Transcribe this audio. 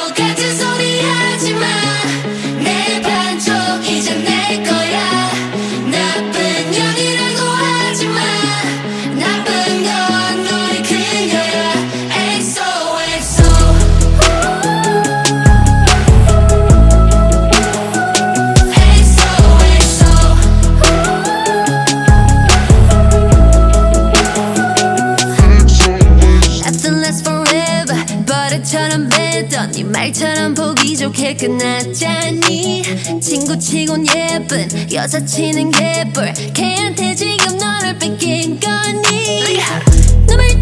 같은 소리 하지마. 내 반쪽 이제 내 거야. 나쁜 년이라고 하지마. 나쁜 건 너의 그녀야. XOXO. Nothing lasts forever. 버릇처럼 뱉던 네 말처럼 보기 좋게 끝났잖니. 친구치곤 예쁜 여사치는 개뿔. 걔한테 지금 너를 뺏긴 거니. 너 말